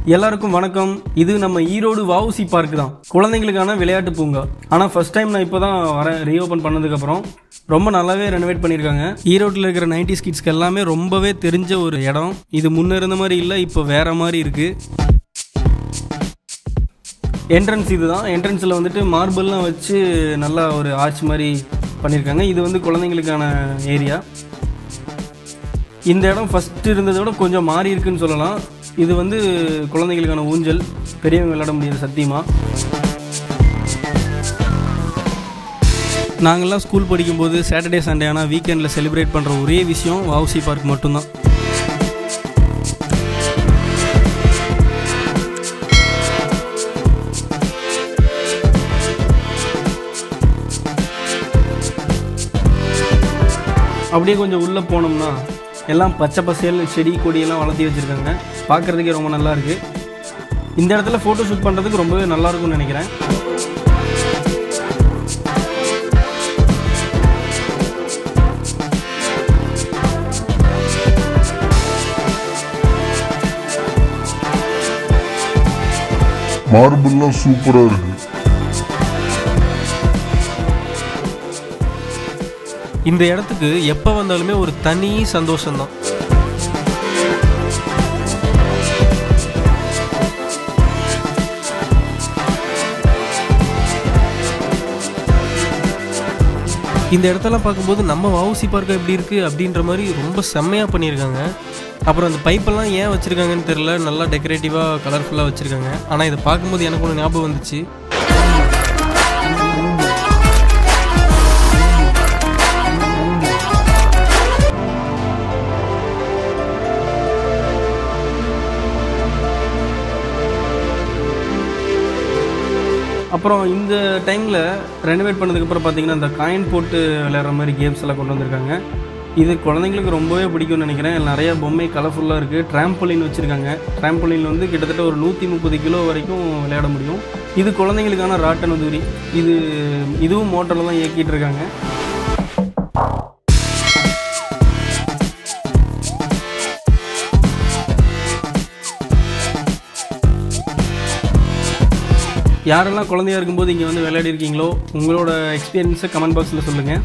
எல்லாருக்கும் வணக்கம். இது நம்ம ஈரோடு வஉசி பார்க் தான், குழந்தைங்களுக்கான விளையாட்டு பூங்கா. ஆனால் ஃபர்ஸ்ட் டைம் நான் இப்போ தான் வரேன். ரீஓப்பன் பண்ணதுக்கப்புறம் ரொம்ப நல்லாவே ரெனோவேட் பண்ணியிருக்காங்க. ஈரோட்டில் இருக்கிற 90s கிட்ஸ்க்கு எல்லாமே ரொம்பவே தெரிஞ்ச ஒரு இடம். இது முன்ன இருந்த மாதிரி இல்லை, இப்போ வேற மாதிரி இருக்கு. என்ட்ரன்ஸ் இதுதான். என்ட்ரன்ஸில் வந்துட்டு மார்பிள்லாம் வச்சு நல்லா ஒரு ஆர்ச் மாதிரி பண்ணியிருக்காங்க. இது வந்து குழந்தைங்களுக்கான ஏரியா. இந்த இடம் ஃபஸ்ட்டு இருந்ததை விட கொஞ்சம் மாறி இருக்குன்னு சொல்லலாம். இது வந்து குழந்தைங்களுக்கான ஊஞ்சல், பெரியவங்க விளையாட முடியாது சத்தியமாக. நாங்கள்லாம் ஸ்கூல் படிக்கும்போது சாட்டர்டே சண்டே ஆனால் வீக்கெண்டில் செலிப்ரேட் பண்ணுற ஒரே விஷயம் வஉசி பார்க் மட்டும்தான். அப்படியே கொஞ்சம் உள்ளே போனோம்னா எல்லாம் பச்சை பசேல்னு செடி கொடியெல்லாம் வளர்த்தி வச்சுருக்காங்க. பார்க்குறதுக்கே ரொம்ப நல்லா இருக்குது. இந்த இடத்துல ஃபோட்டோ ஷூட் பண்ணுறதுக்கு ரொம்பவே நல்லாயிருக்கும்னு நினைக்கிறேன். மார்பிள்லாம் சூப்பராக இருக்குது. இந்த இடத்துக்கு எப்போ வந்தாலுமே ஒரு தனி சந்தோஷம்தான். இந்த இடத்தெல்லாம் பார்க்கும்போது நம்ம வஉசி பார்க்க எப்படி இருக்குது அப்படின்ற மாதிரி ரொம்ப செம்மையாக பண்ணியிருக்காங்க. அப்புறம் அந்த பைப்பெல்லாம் ஏன் வச்சுருக்காங்கன்னு தெரில, நல்லா டெக்கரேட்டிவாக கலர்ஃபுல்லாக வச்சுருக்காங்க. ஆனால் இதை பார்க்கும்போது எனக்கு ஒன்று ஞாபகம் வந்துச்சு. அப்புறம் இந்த டைமில் ரெனோவேட் பண்ணதுக்கப்புறம் பார்த்தீங்கன்னா இந்த காயின் போட்டு விளையாடுற மாதிரி கேம்ஸ் எல்லாம் கொண்டு வந்திருக்காங்க. இது குழந்தைங்களுக்கு ரொம்பவே பிடிக்கும்னு நினைக்கிறேன். நிறைய பொம்மை கலர்ஃபுல்லாக இருக்குது. ட்ராம்போலின் வச்சுருக்காங்க. ட்ராம்போலின் வந்து கிட்டத்தட்ட ஒரு 130 கிலோ வரைக்கும் விளையாட முடியும். இது குழந்தைங்களுக்கான ராட்டன தூரி. இதுவும் மோட்டரில் தான் இயக்கிட்டு இருக்காங்க. யாரெல்லாம் குழந்தையாக இருக்கும்போது இங்கே வந்து விளையாடி இருக்கீங்களோ உங்களோட எக்ஸ்பீரியன்ஸை கமெண்ட் பாக்ஸில் சொல்லுங்கள்.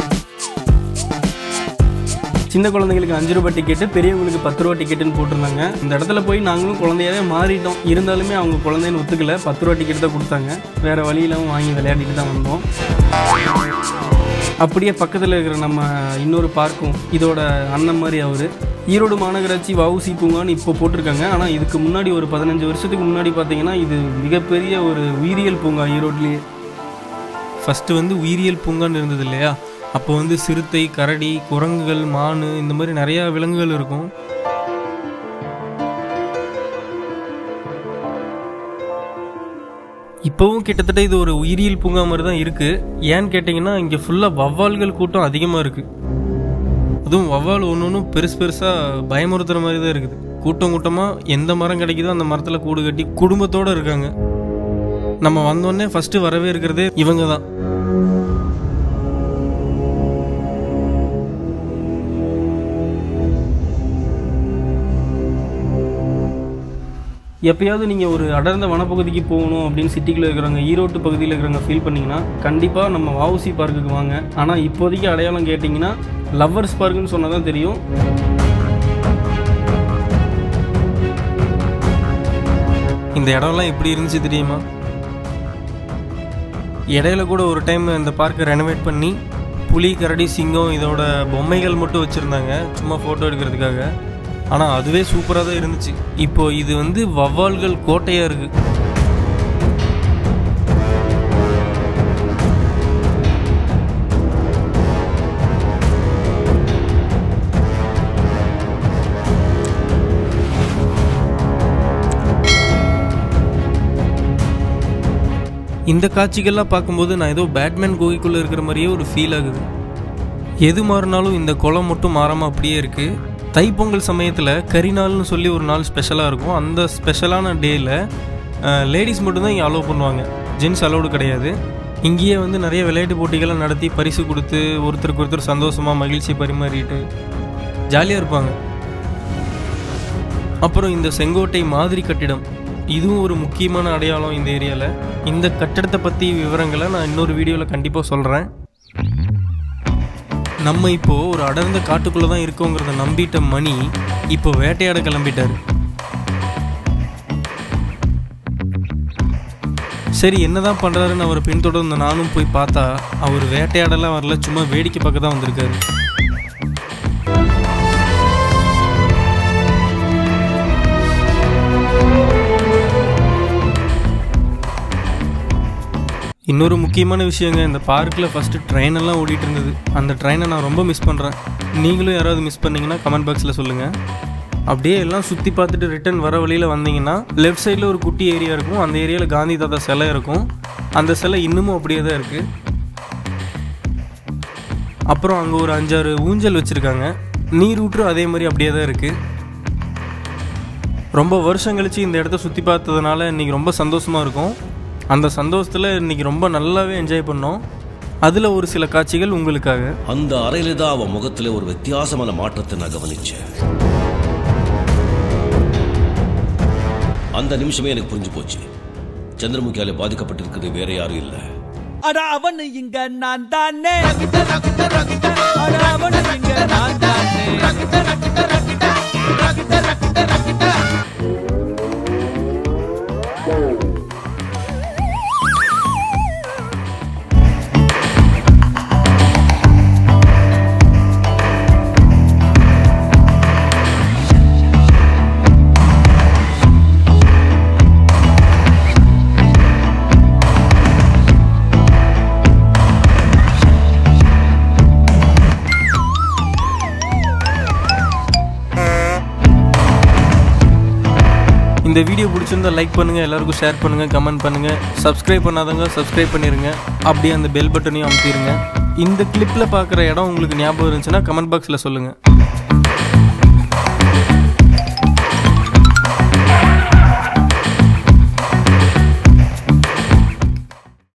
சின்ன குழந்தைங்களுக்கு 5 ரூபாய் டிக்கெட்டு, பெரியவங்களுக்கு 10 ரூபா டிக்கெட்டுன்னு போட்டிருந்தாங்க. இந்த இடத்துல போய் நாங்களும் குழந்தையாவே மாறிட்டோம். இருந்தாலுமே அவங்க குழந்தைன்னு ஒத்துக்கல, 10 ரூபா டிக்கெட் தான் கொடுத்தாங்க. வேறு வழியிலாவும் வாங்கி விளையாடிட்டு தான் வந்தோம். அப்படியே பக்கத்தில் இருக்கிற நம்ம இன்னொரு பார்க்கும் இதோட அண்ணன் மாதிரி அவர் ஈரோடு மாநகராட்சி வஉசி பூங்கான்னு இப்போ போட்டிருக்காங்க. ஆனால் இதுக்கு முன்னாடி ஒரு 15 வருஷத்துக்கு முன்னாடி பார்த்தீங்கன்னா இது மிகப்பெரிய ஒரு உயிரியல் பூங்கா ஈரோட்லேயே. ஃபஸ்ட்டு வந்து உயிரியல் பூங்கான்னு இருந்தது இல்லையா, அப்போ வந்து சிறுத்தை, கரடி, குரங்குகள், மான் இந்த மாதிரி நிறையா விலங்குகள் இருக்கும். இப்போவும் கிட்டத்தட்ட இது ஒரு உயிரியல் பூங்கா மாதிரி தான் இருக்குது. ஏன்னு கேட்டிங்கன்னா இங்கே ஃபுல்லாக வவ்வால்கள் கூட்டம் அதிகமாக இருக்குது. அதுவும் வவ்வால் ஒன்றும் பெருசு பெருசாக பயமுறுத்துகிற மாதிரி தான் இருக்குது. கூட்டம் கூட்டமாக எந்த மரம் கிடைக்குதோ அந்த மரத்தில் கூடு கட்டி குடும்பத்தோடு இருக்காங்க. நம்ம வந்தோடனே ஃபஸ்ட்டு வரவே இருக்கிறதே இவங்க தான். எப்பயாவது நீங்கள் ஒரு அடர்ந்த வனப்பகுதிக்கு போகணும் அப்படின்னு சிட்டிக்குள்ளே இருக்கிறவங்க, ஈரோட்டு பகுதியில் இருக்கிறவங்க ஃபீல் பண்ணிங்கன்னா கண்டிப்பாக நம்ம வஉசி பார்க்குக்கு வாங்க. ஆனால் இப்போதைக்கு அடையாளம் கேட்டிங்கன்னா லவ்வர்ஸ் பார்க்குன்னு சொன்னால் தான் தெரியும். இந்த இடம்லாம் எப்படி இருந்துச்சு தெரியுமா? இடையில கூட ஒரு டைம் இந்த பார்க்கை ரெனோவேட் பண்ணி புலி, கரடி, சிங்கம் இதோட பொம்மைகள் மட்டும் வச்சுருந்தாங்க சும்மா ஃபோட்டோ எடுக்கிறதுக்காக. ஆனால் அதுவே சூப்பராக தான் இருந்துச்சு. இப்போ இது வந்து வவ்வால்கள் கோட்டையாக இருக்குது. இந்த காட்சிகள்லாம் பார்க்கும்போது நான் ஏதோ பேட்மேன் குகைக்குள்ளே இருக்கிற மாதிரியே ஒரு ஃபீல் ஆகுது. எது மாறினாலும் இந்த குளம் மட்டும் மாறாமல் அப்படியே இருக்குது. தைப்பொங்கல் சமயத்தில் கரிநாள்னு சொல்லி ஒரு நாள் ஸ்பெஷலாக இருக்கும். அந்த ஸ்பெஷலான டேயில் லேடிஸ் மட்டும்தான் இங்கே அலோவ் பண்ணுவாங்க, ஜென்ஸ் அலோடு கிடையாது. இங்கேயே வந்து நிறைய விளையாட்டு போட்டிகளை நடத்தி பரிசு கொடுத்து ஒருத்தருக்கு ஒருத்தர் சந்தோஷமாக மகிழ்ச்சி பரிமாறிட்டு ஜாலியாக இருப்பாங்க. அப்புறம் இந்த செங்கோட்டை மாதிரி கட்டிடம், இதுவும் ஒரு முக்கியமான அடையாளம் இந்த ஏரியாவில். இந்த கட்டடத்தை பற்றி விவரங்களை நான் இன்னொரு வீடியோவில் கண்டிப்பாக சொல்கிறேன். நம்ம இப்போது ஒரு அடர்ந்த காட்டுக்குள்ளே தான் இருக்கோங்கிறத நம்பிட்ட மணி இப்போ வேட்டையாட கிளம்பிட்டார். சரி, என்னதான் பண்ணுறாருன்னு அவரை பின்தொடர்ந்து நானும் போய் பார்த்தா அவர் வேட்டையாடலாம் வரல, சும்மா வேடிக்கை பார்க்க தான் வந்திருக்காரு. இன்னொரு முக்கியமான விஷயங்க, இந்த பார்க்கில் ஃபஸ்ட்டு ட்ரெயின் எல்லாம் ஓடிட்டு இருந்தது. அந்த ட்ரெயினை நான் ரொம்ப மிஸ் பண்ணுறேன். நீங்களும் யாராவது மிஸ் பண்ணிங்கன்னா கமெண்ட் பாக்ஸில் சொல்லுங்கள். அப்படியே எல்லாம் சுற்றி பார்த்துட்டு ரிட்டன் வர வழியில் வந்தீங்கன்னா லெஃப்ட் சைடில் ஒரு குட்டி ஏரியா இருக்கும். அந்த ஏரியாவில் காந்தி தாத்தா சிலை இருக்கும். அந்த சிலை இன்னமும் அப்படியே தான் இருக்குது. அப்புறம் அங்கே ஒரு 5-6 ஊஞ்சல் வச்சுருக்காங்க. நீர் ஊற்று அதே மாதிரி அப்படியே தான் இருக்குது. ரொம்ப வருஷம் கழித்து இந்த இடத்த சுற்றி பார்த்ததுனால இன்றைக்கி ரொம்ப சந்தோஷமாக இருக்கும். அந்த சந்தோஷத்தில் இன்றைக்கி ரொம்ப நல்லாவே என்ஜாய் பண்ணோம். அதில் ஒரு சில காட்சிகள் உங்களுக்காக. அந்த அறையில தான் அவன் முகத்தில் ஒரு வித்தியாசமான மாற்றத்தை நான் கவனிச்சேன். அந்த நிமிஷமே எனக்கு புரிஞ்சு போச்சு, சந்திரமுகியால பாதிக்கப்பட்டிருக்கிறது வேற யாரும் இல்லை. அவன் இங்க நான் தானே, அவன் இங்க நான் தானே. இந்த வீடியோ பிடிச்சிருந்தா லைக் பண்ணுங்கள், எல்லாருக்கும் ஷேர் பண்ணுங்கள், கமெண்ட் பண்ணுங்கள். சப்ஸ்கிரைப் பண்ணாதவங்க சப்ஸ்கிரைப் பண்ணிடுங்க. அப்படியே அந்த பெல் பட்டனையும் அமுத்திடுங்க. இந்த கிளிப்பில் பார்க்குற இடம் உங்களுக்கு ஞாபகம் இருந்துச்சுன்னா கமெண்ட் பாக்ஸில் சொல்லுங்கள்.